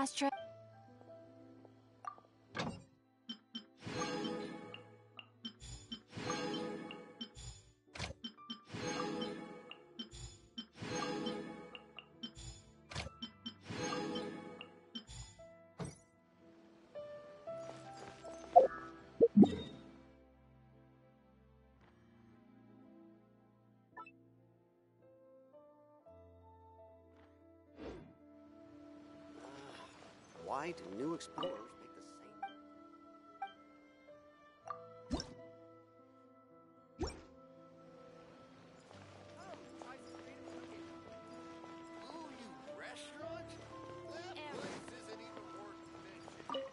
ashtray? Why do new explorers make the same? Ooh, you restaurant? That place isn't even worth mentioning.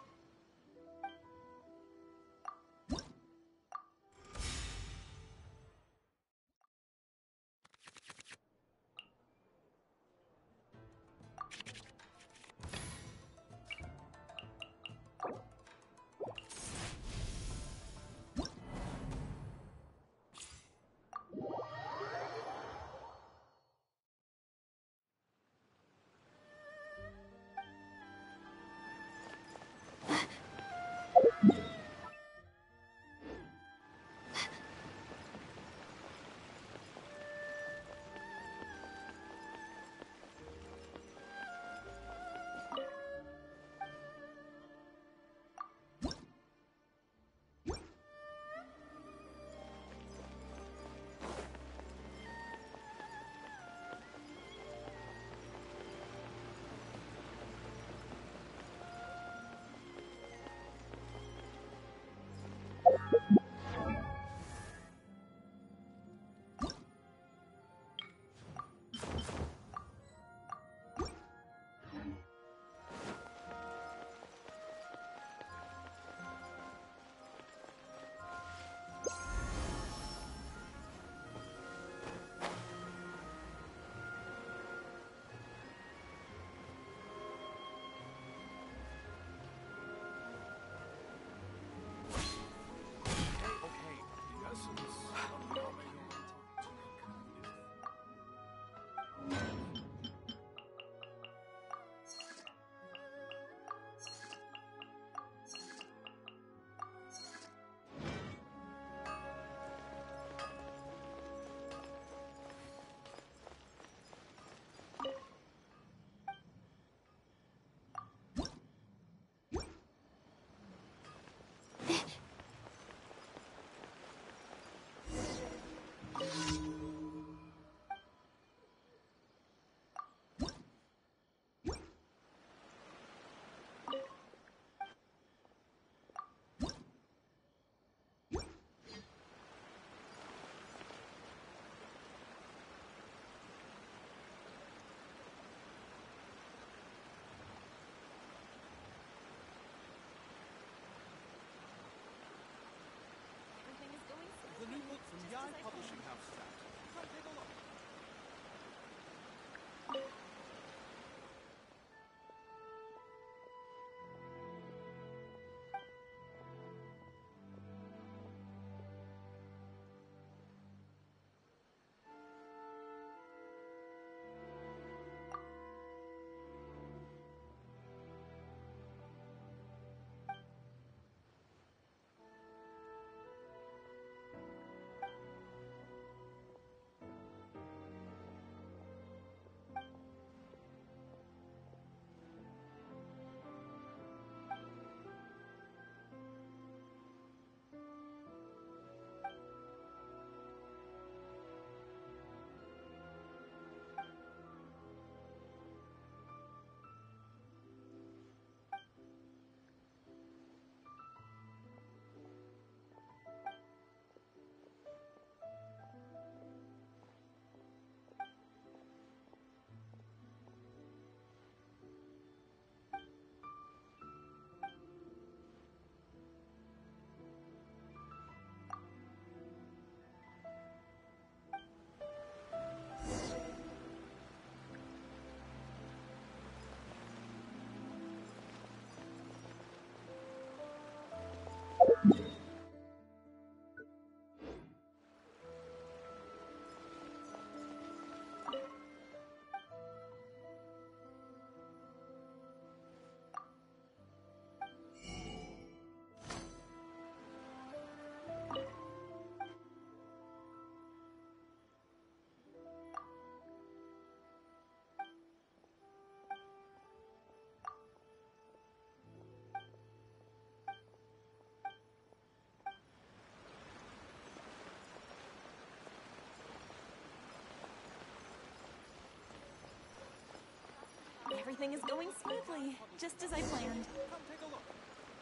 Everything is going smoothly, just as I planned. Come take a look.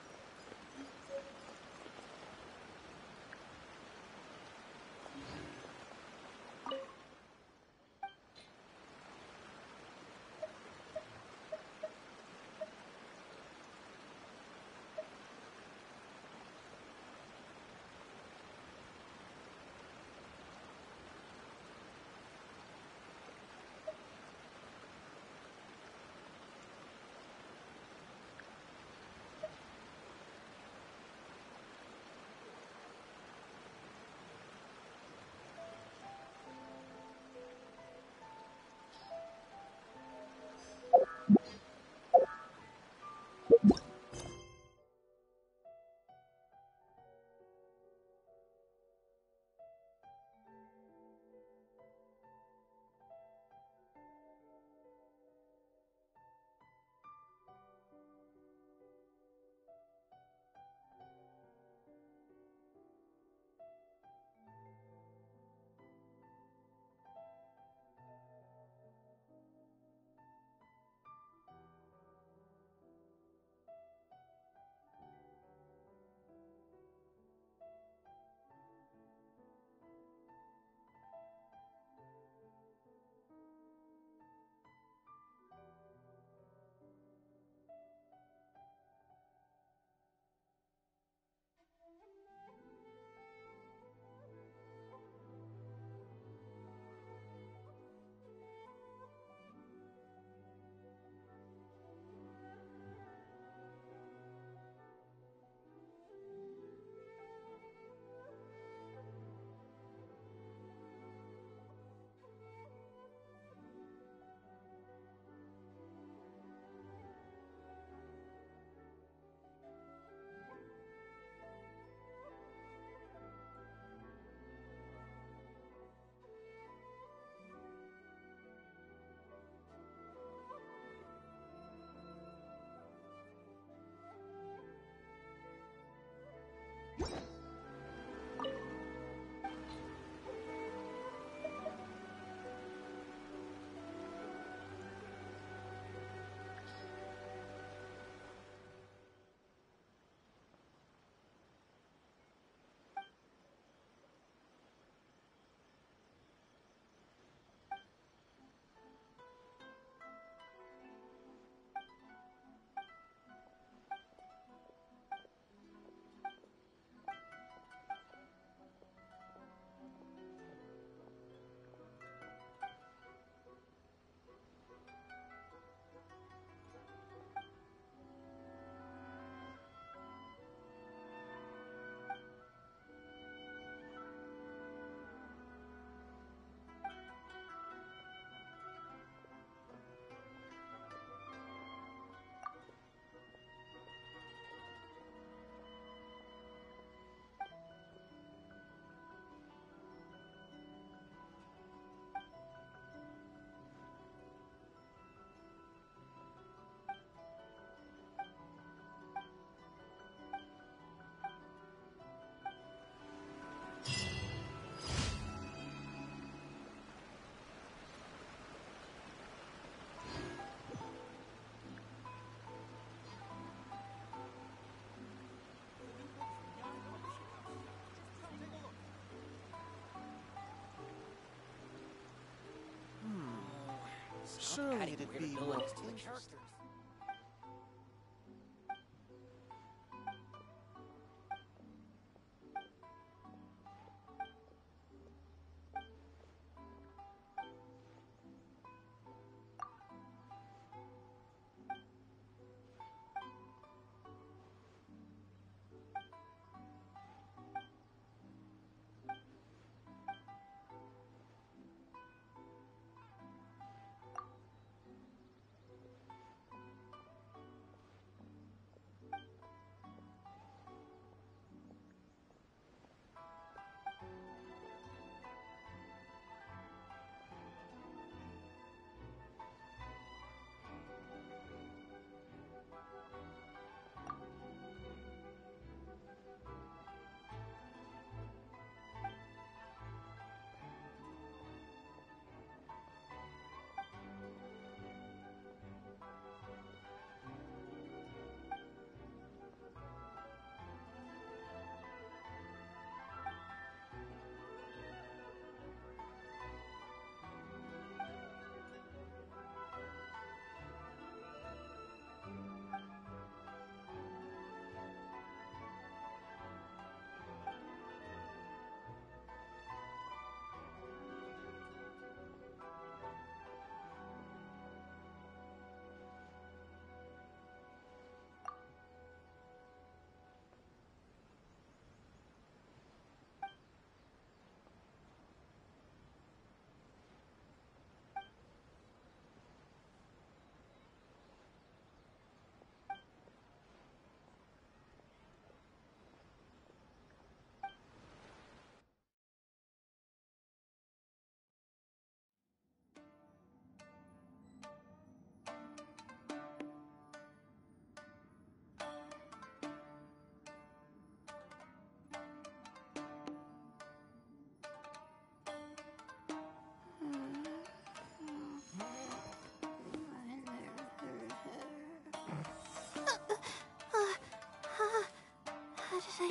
Surely Adding it'd weird be more abilities to the interesting. characters.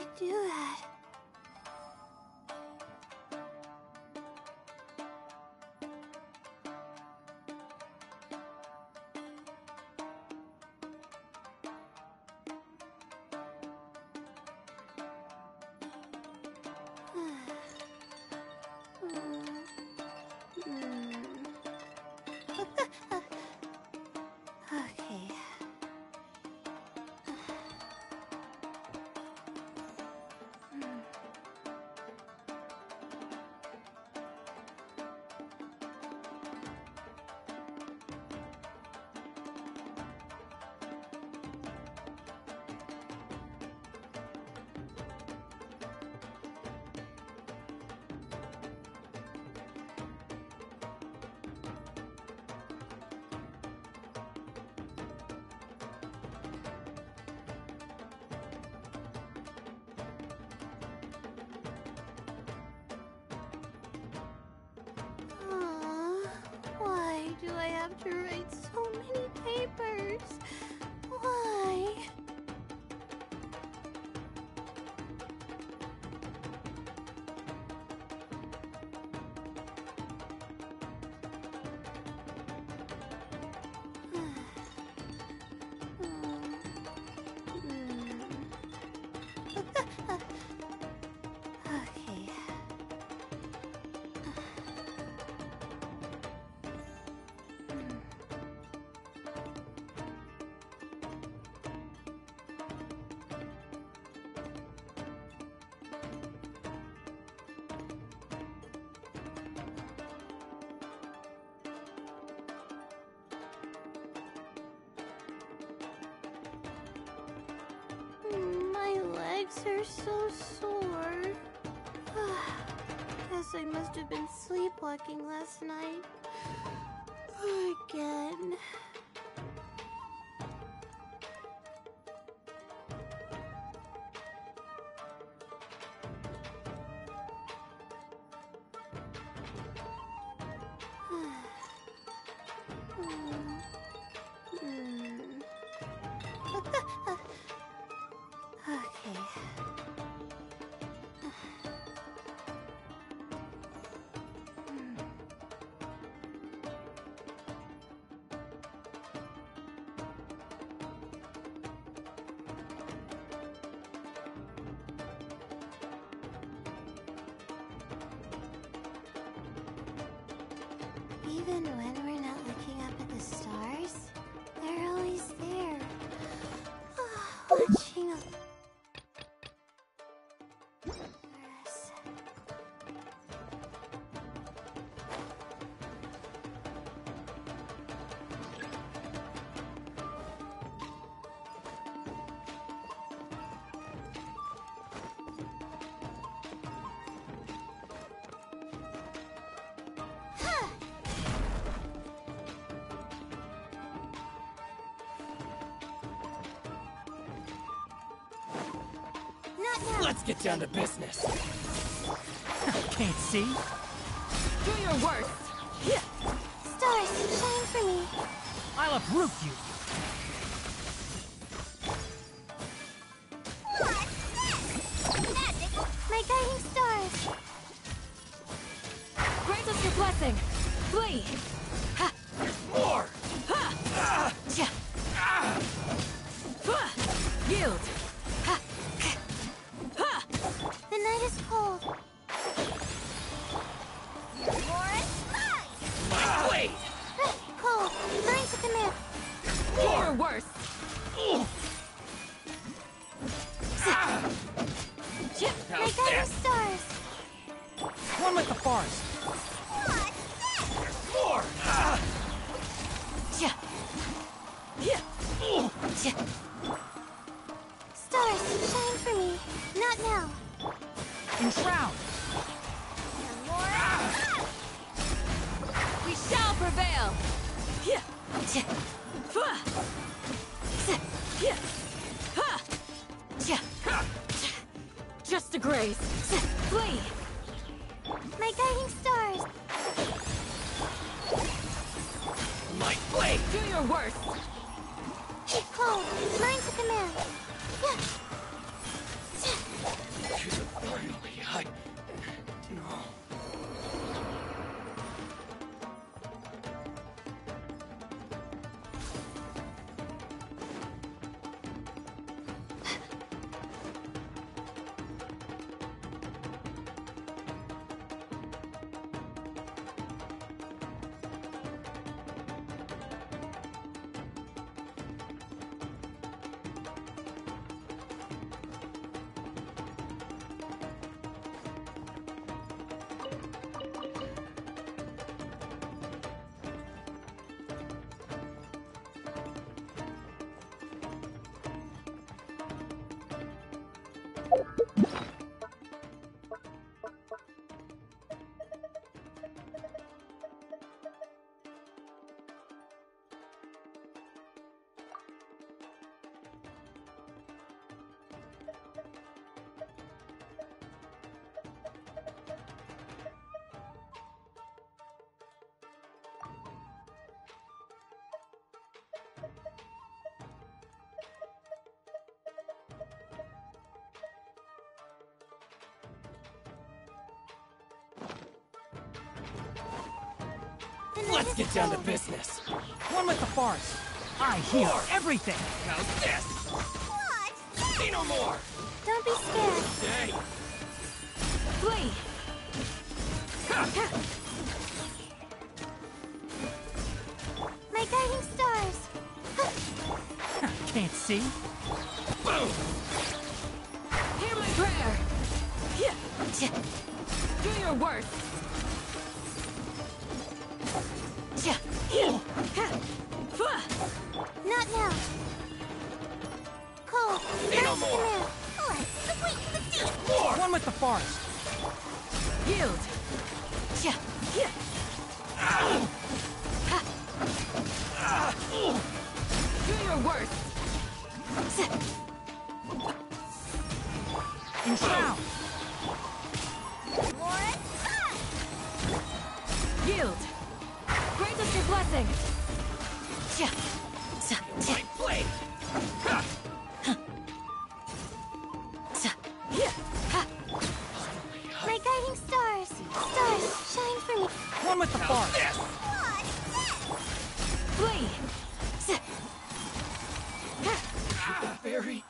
do that? Okay. Why do I have to write so many papers? Why? Okay. My legs are so sore. Guess I must have been sleepwalking last night. Again. Okay. Even when we're not looking up at the stars, they're always there. Watching us. Let's get down to business. Can't see? Do your worst. Stars, shine for me. I'll uproot you. My guiding stars. Grant us your blessing. Flee. Ha. More! Ha. Ja. Ha. Yield. Ha. Ha. The night is cold. My blade! Cold. Mine to command. Do your worst. My How's guiding this? stars. One with the forest. More! Ja. Yeah. Ja. Stars, shine for me. Not now. Enshroud! We shall prevail. Yeah. Ja. Fa. Yeah. Ha. Ja. Just a graze. Flee. My guiding stars. My blade! Do your worst. Cold. Mine to command. Let's get down to business. One with the forest. I hear everything. How's this? What? Say no more. Don't be scared. Hey. Flee! My guiding stars. Can't see. Boom. Hear my prayer! Do your worst! Not now. Cold. Say no Nice more. command. Let's wait for the deep. More. One with the forest. Yield! Do your worst! Enshroud. Yield! Grant us your blessing! My blade. My guiding stars. Stars, shine for me. One with the forest. What? Flee! Very.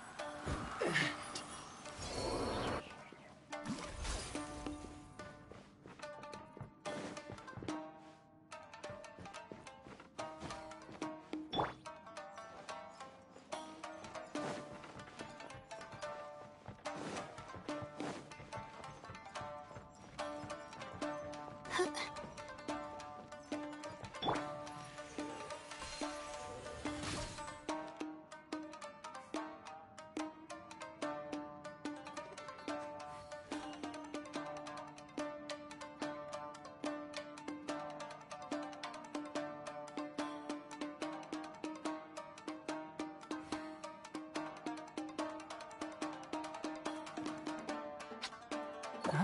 Huh?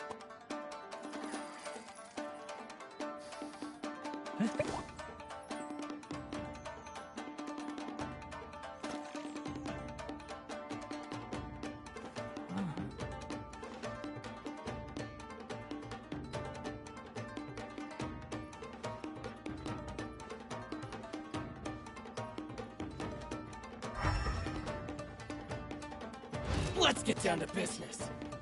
Let's get down to business.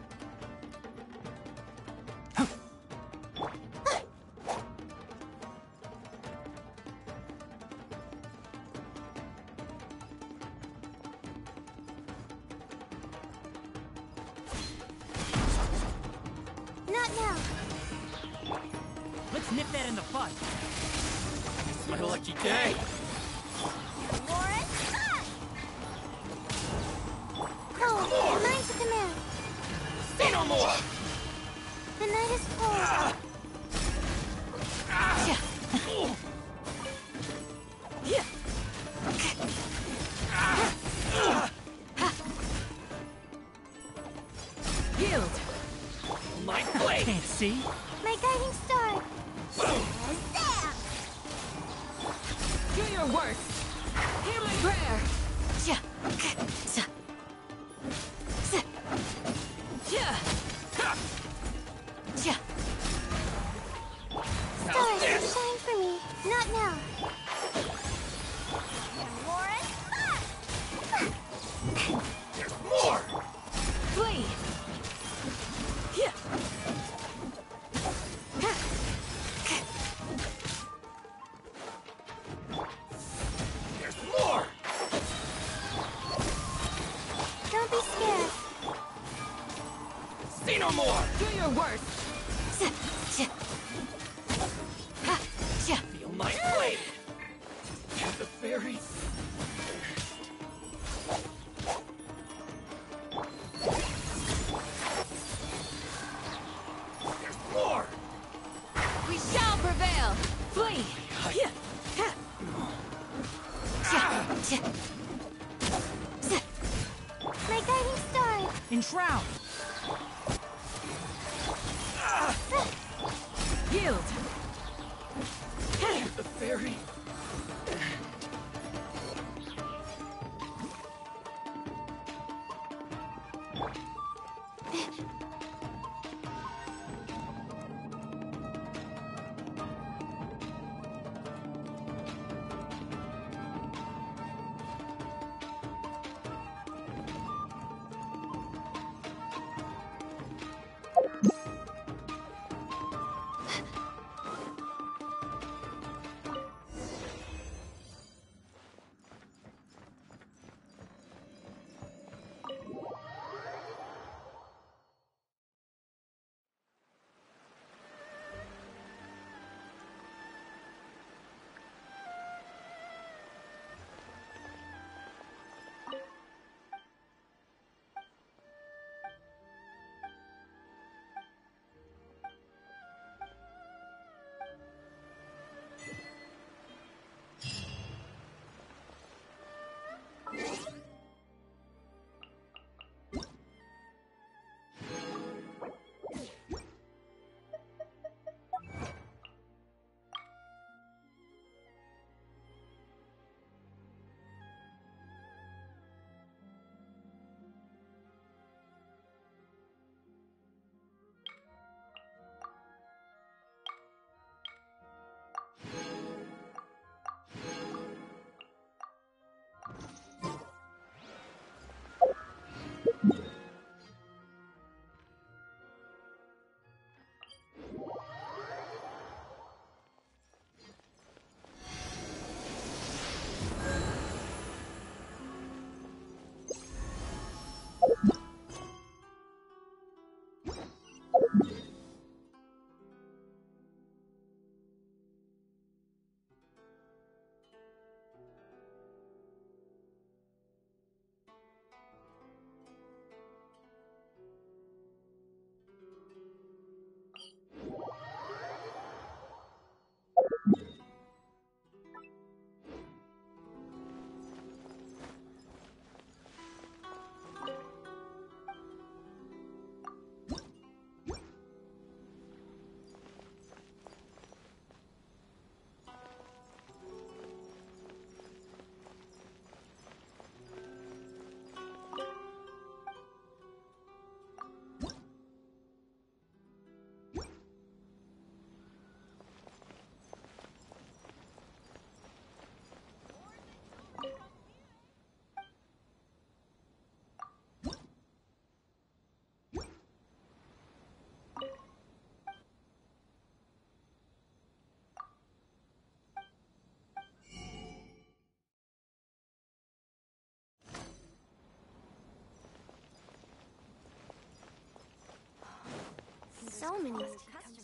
Not now. Let's nip that in the bud. It's my lucky day. Cold. Mine to command. Say no more. The night is cold. Yield! My blade. Can't see. My guiding star. Boom. Do your worst! Hear my prayer! Stars, shine for me. Not now. There's more. Flee! There's more. Don't be scared. Say no more. Do your worst! Feel my blade. You're the fairies. We shall prevail! Flee! My guiding star! Enshroud! Yield! The fairy. So many customers.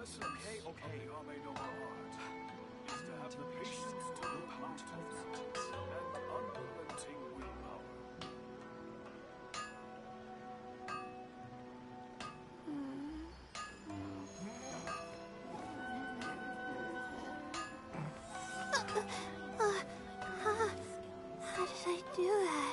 essence of the Ame no art is to have the patience to look out of mountains and unrelenting willpower. How did I do that?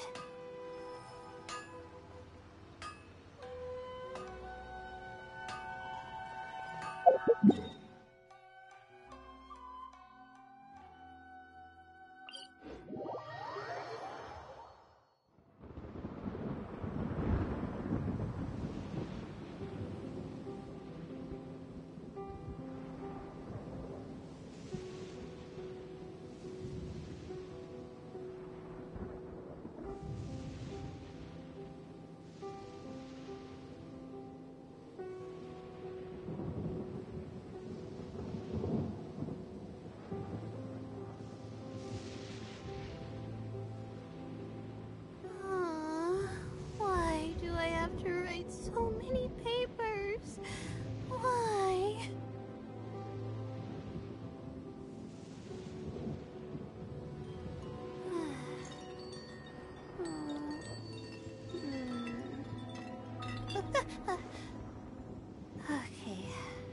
Why do I have to write so many papers? Why? Okay.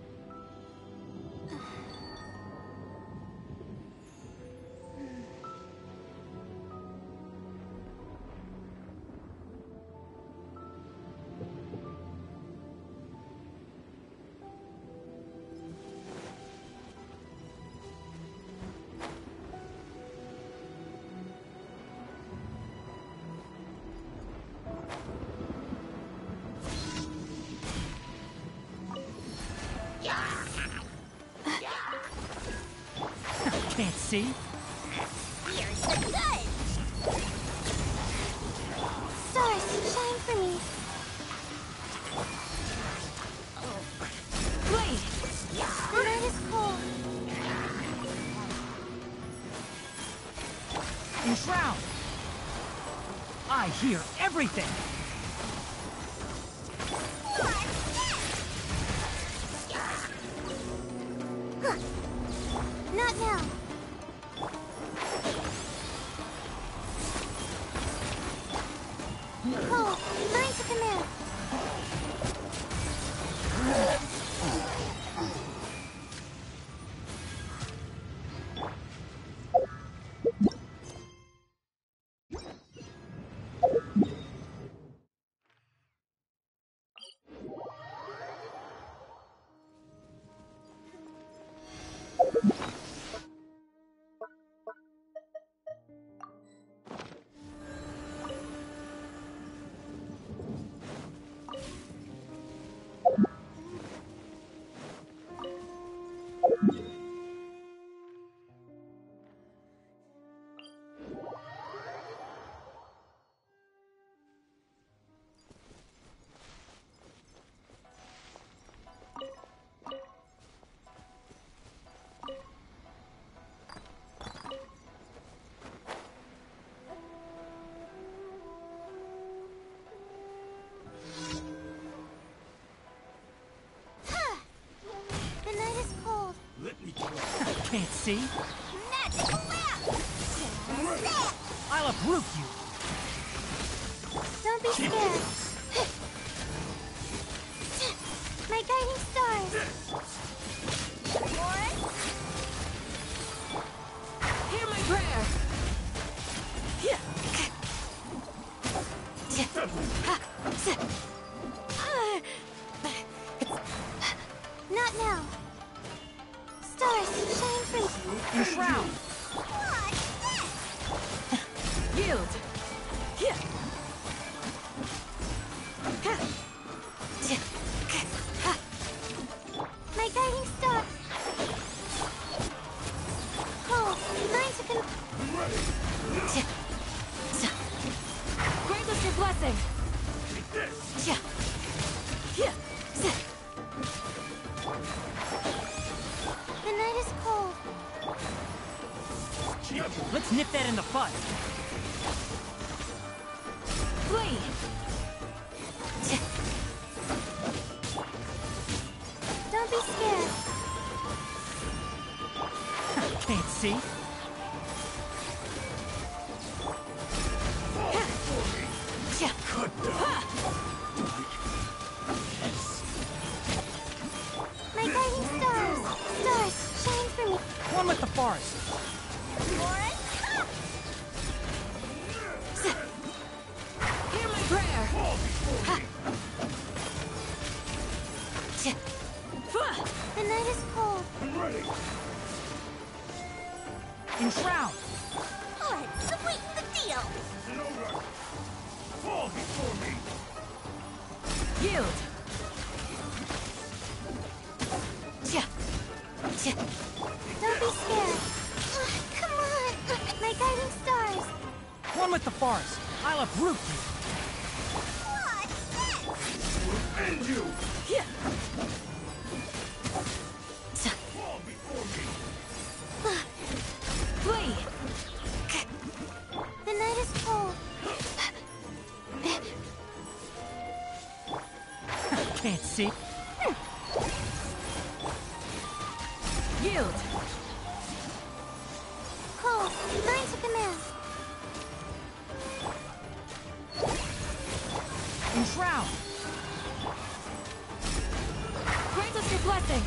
Can't see? Here's the good! Stars, shine for me! Blade! The night is cold. Enshroud! I hear everything! Not now. Cole, burn to command. The night is cold. Can't see? Magical lamp! I'll uproot you! Don't be scared. My guiding stars. Hear my prayer! Not now. Stars, shine free. Enshroud! Yield! My guiding star. Cole, burn to Grant us your blessing! The night is cold. Let's nip that in the bud! Blade! Don't be scared. see? My guiding stars! Stars, shine for me! One with the forest. Lauren? Hear my prayer! The night is cold. Enshroud! Let's sweeten the deal! Fall before me! Yield! Don't be scared. Come on! My guiding stars! One with the forest. I'll uproot you. What's And you! Yeah. Fall before me! Flee! The night is cold. Can't see. Yield! Cold. Mine to command. Enshroud! Grant us your blessing!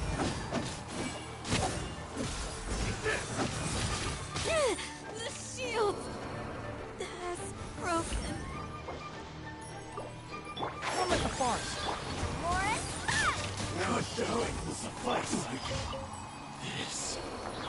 The shield has broken. One with the forest. Lauren? Cut down will suffice. This.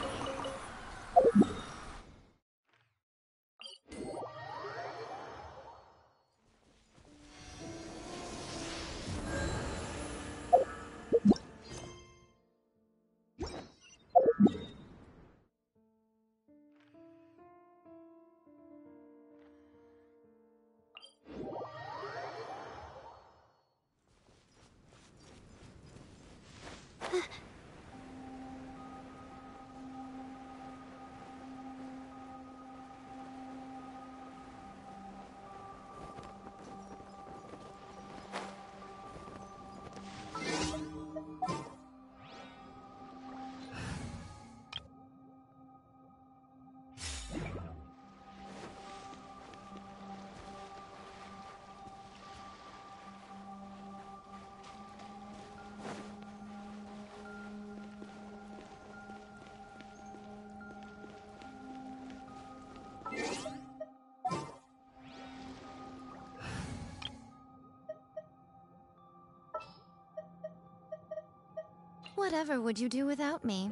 Whatever would you do without me?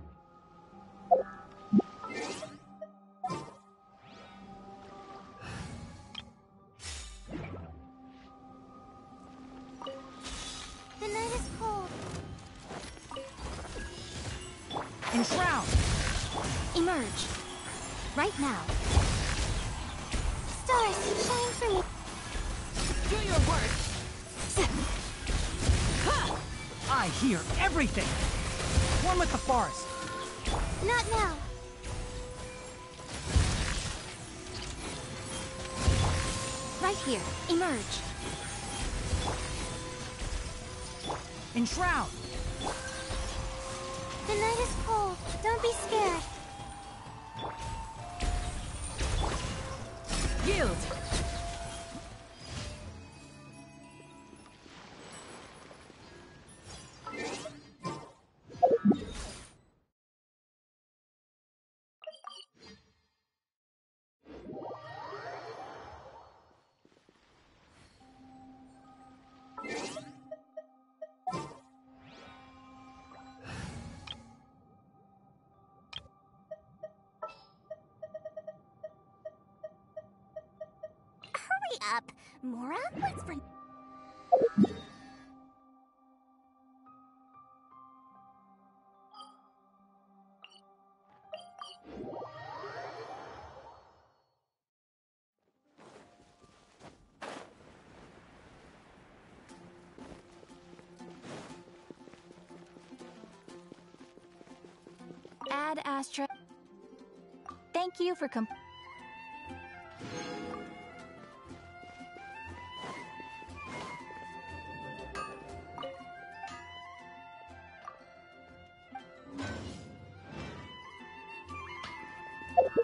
The night is cold. Enshroud! Emerge. Right now. Stars, shine for me. Do your worst! I hear everything! One with the forest. Not now. Right here. Emerge. Enshroud! The night is cold. Don't be scared. Yield! Hurry up. Mora, let's bring... Ad Astra. Thank you for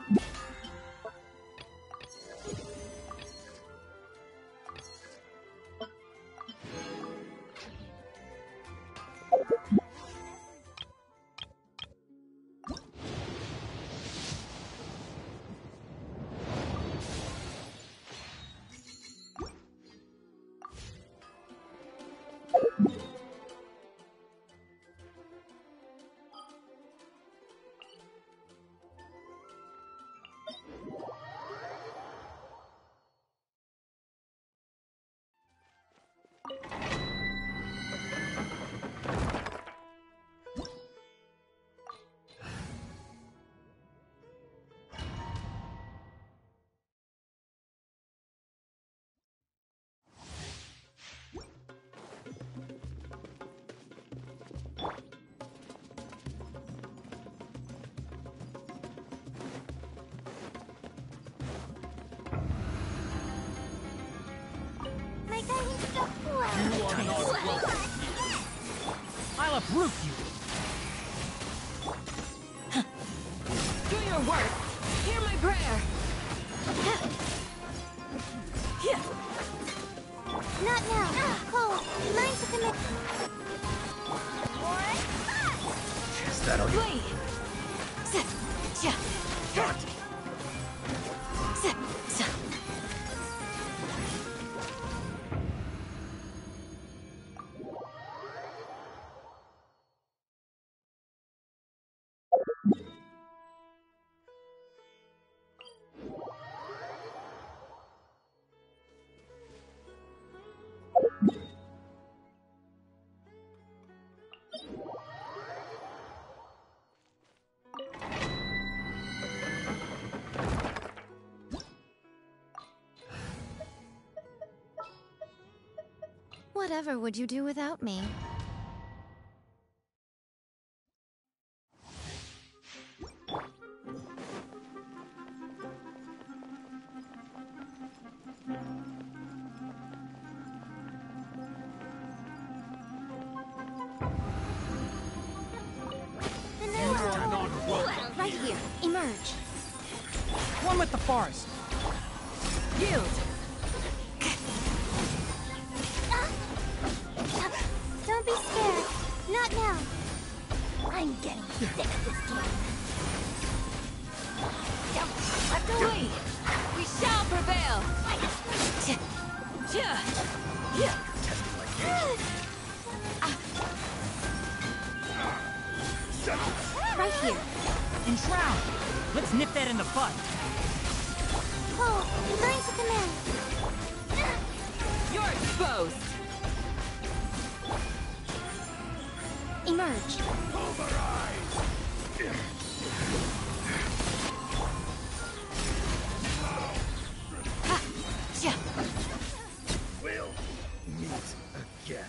My guiding star. I'll uproot you. Do your worst. Hear my prayer. Not now. Cold. Mine to commit. Is that all you Flee. got? Whatever would you do without me? Right here. Emerge. One with the forest. Yield. Don't be scared. Not now. I'm getting sick of this game. Flee. We shall prevail. Right here. Enshroud. Let's nip that in the bud. Cole, mine to command. You're exposed. Emerge. We'll meet again.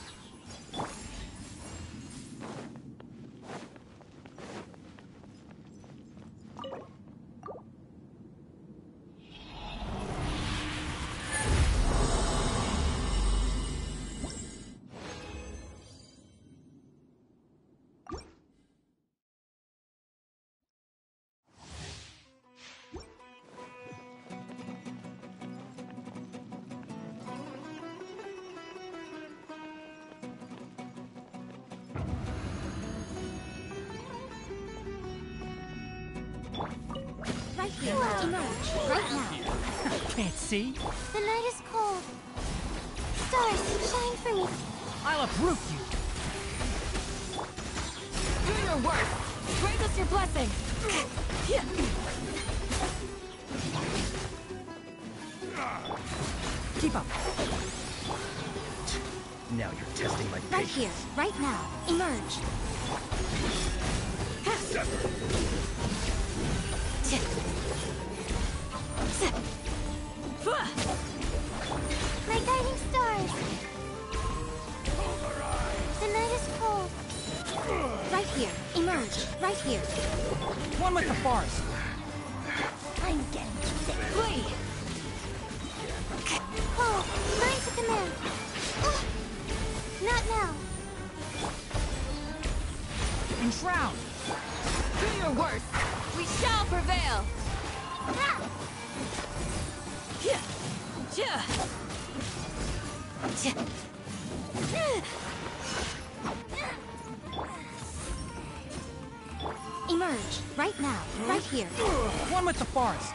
Right here. Emerge. Right now. Can't see. The night is cold. Stars, shine for me. I'll uproot you. Do your worst. Grant us your blessing. Keep up. Now you're testing my Right patience. here. Right now. Emerge. My guiding stars. The night is cold. Right here. Emerge. Right here. One with the forest. I'm getting sick. Flee. Cole, mine to command. Not now. Enshroud. Do your worst. We We shall prevail! Emerge, right now, right here. One with the forest.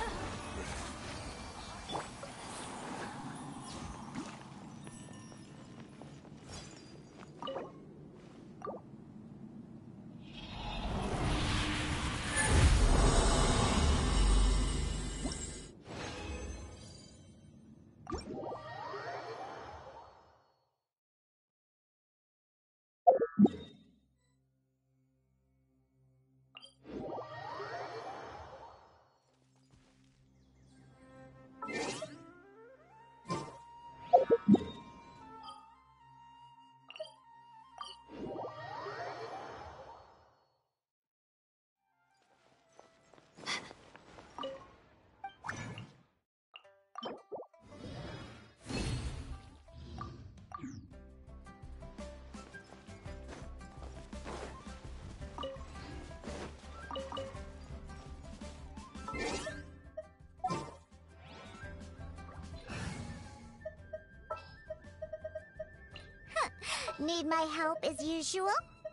Need my help as usual?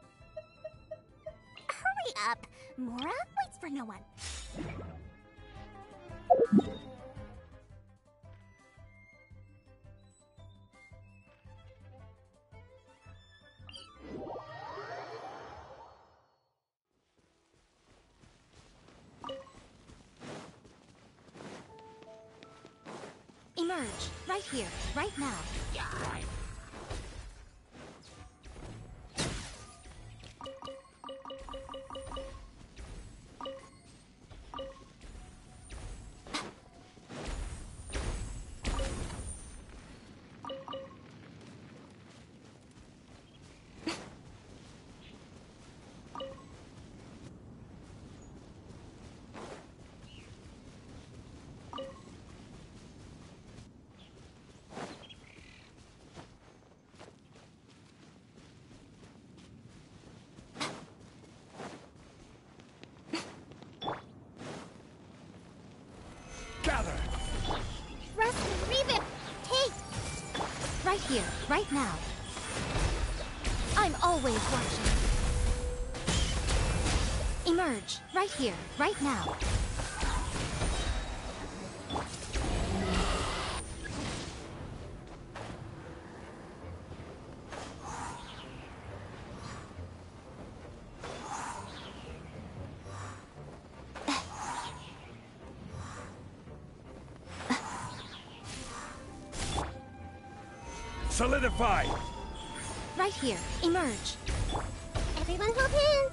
Hurry up! Mora waits for no one. Emerge, right here, right now. Gather! Rest and revamp! Hey! Right here, right now. I'm always watching. Emerge, right here, right now. Solidify! Right here, emerge. Everyone hold hands!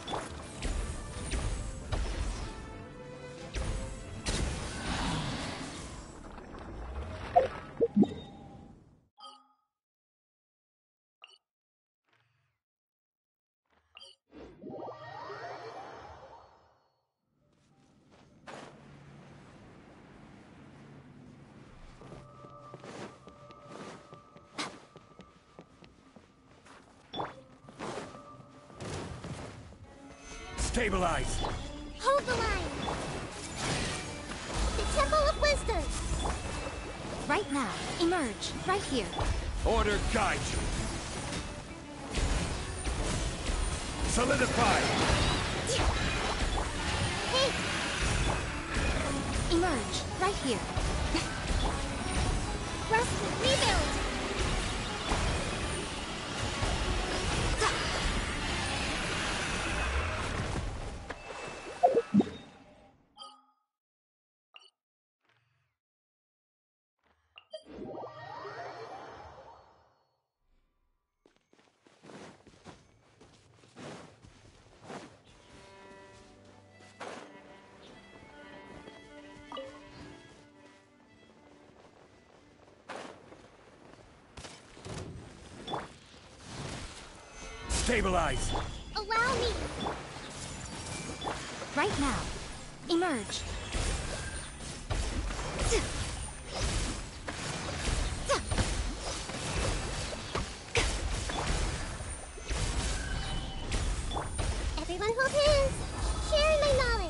Stabilize! Hold the line! The Temple of Wisdom! Right now, emerge, right here. Order guide you! Solidify! Hey! Emerge, right here. Rest and rebuild! Stabilize! Allow me! Right now. Emerge. Everyone hold hands! Sharing my knowledge!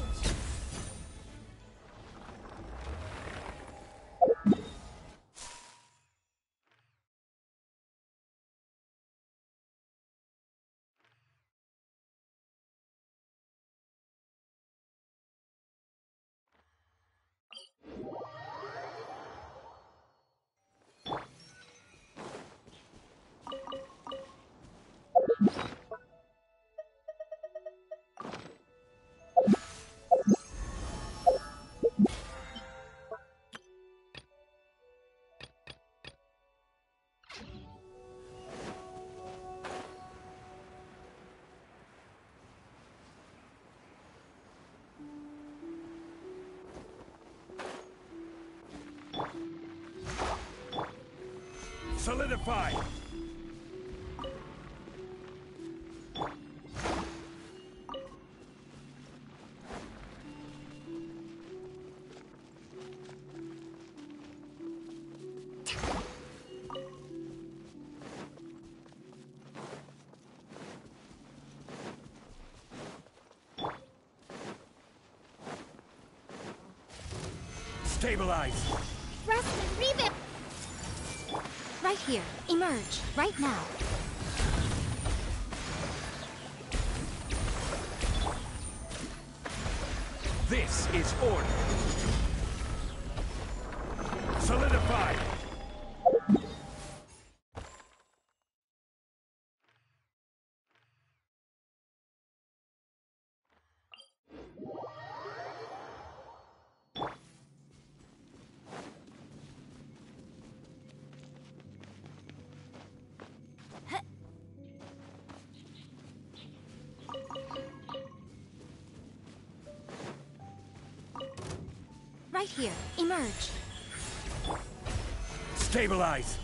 Solidify! Stabilize! Rest and rebuild. Right here. Emerge. Right now. This is order. Solidify! Right here. Emerge. Stabilize!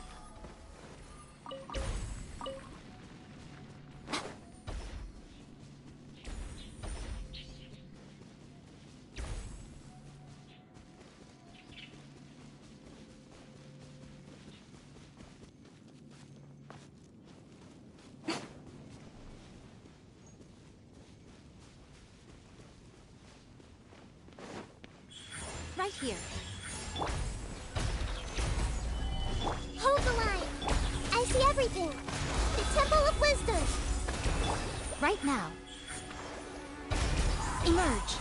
Right here. Hold the line. I see everything. The Temple of Wisdom. Right now. Emerge.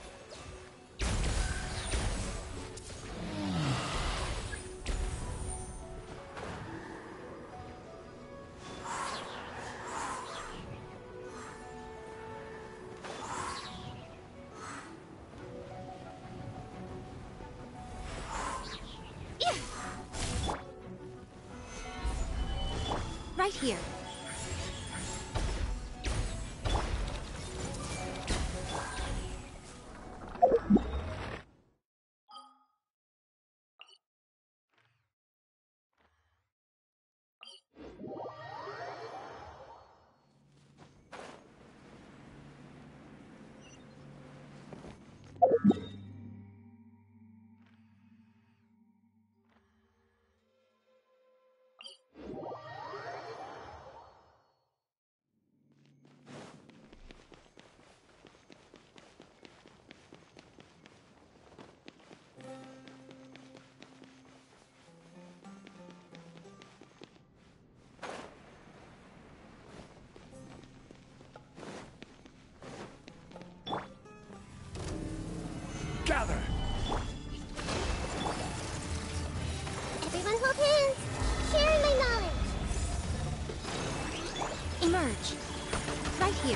Right here. Gather! Everyone hold hands. Sharing my knowledge. Emerge. Right here.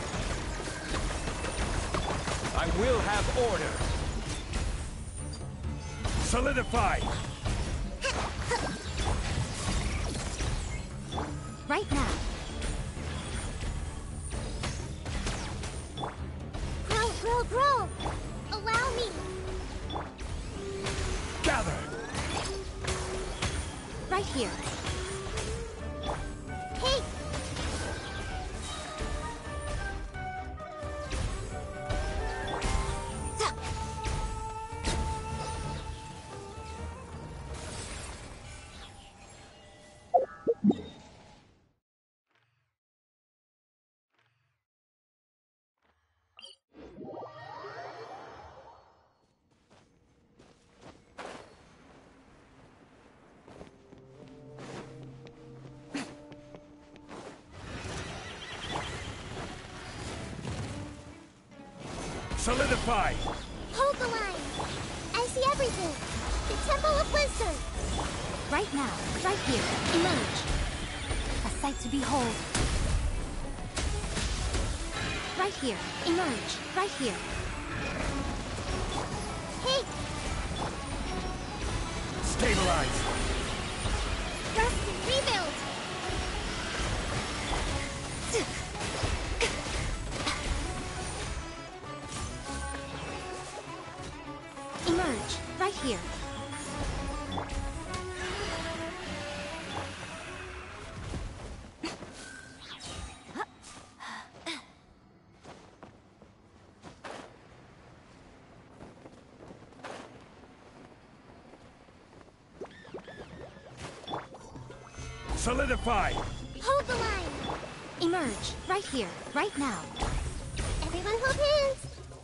I will have order! Solidify! Right now. Grow, grow, grow. Allow me. Gather! Right here. Hey! Solidify! Hold the line. I see everything. The Temple of Wisdom. Right now, right here, emerge. A sight to behold. Right here, emerge. Right here. Hey! Stabilize! Rest and rebuild! Emerge, right here. Solidify! Hold the line! Emerge, right here, right now. Everyone hold hands!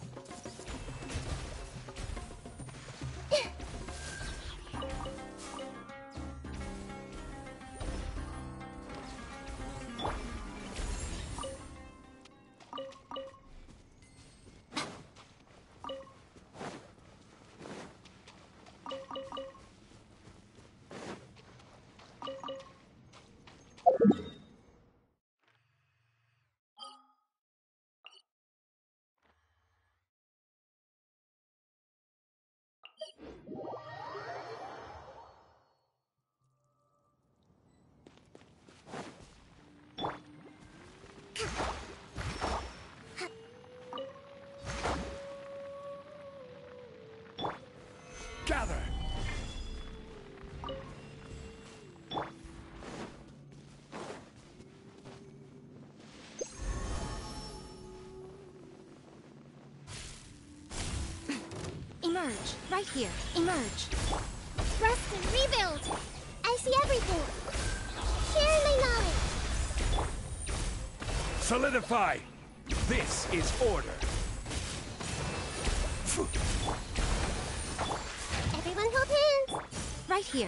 Gather! Emerge, right here, emerge. Rest and rebuild! I see everything! Share my knowledge! Solidify! This is order! Everyone hold hands! Right here.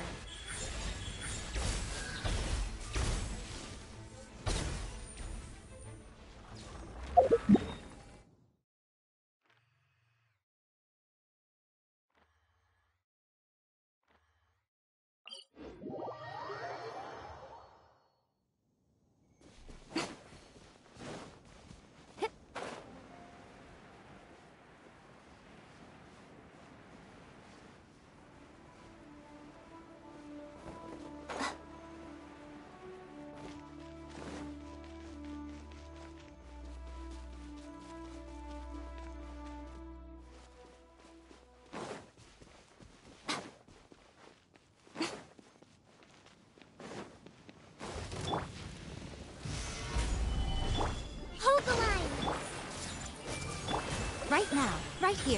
Hold the line! Right now, right here.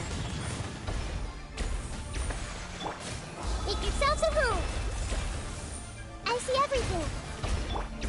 Make yourselves at home! I see everything!